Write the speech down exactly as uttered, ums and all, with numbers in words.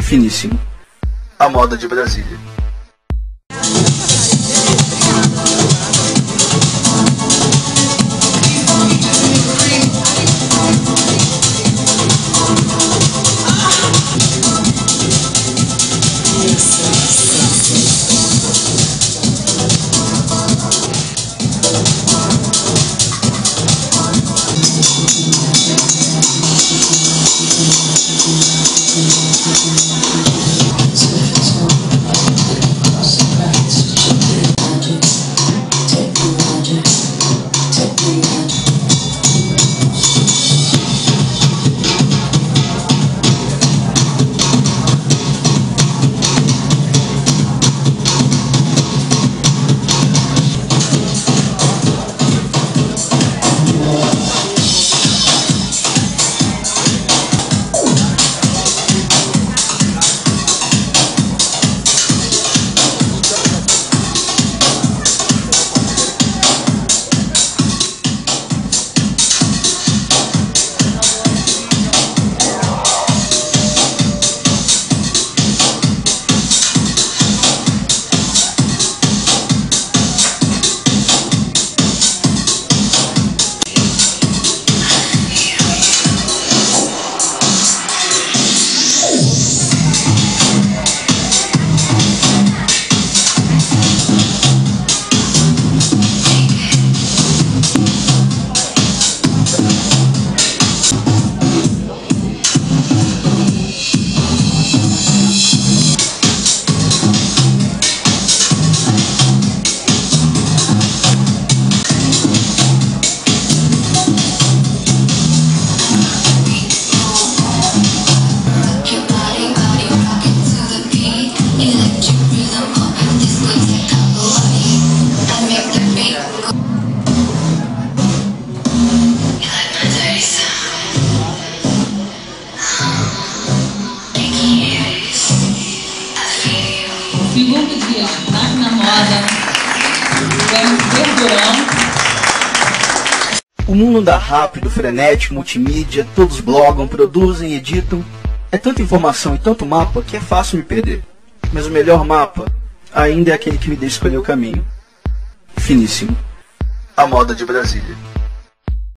Finíssimo. A moda de Brasília. Segundo dia, tá na moda. Vamos verdurão. O mundo anda rápido, frenético, multimídia, todos blogam, produzem, editam. É tanta informação e tanto mapa que é fácil me perder. Mas o melhor mapa ainda é aquele que me deixa escolher o caminho. Finíssimo. A moda de Brasília.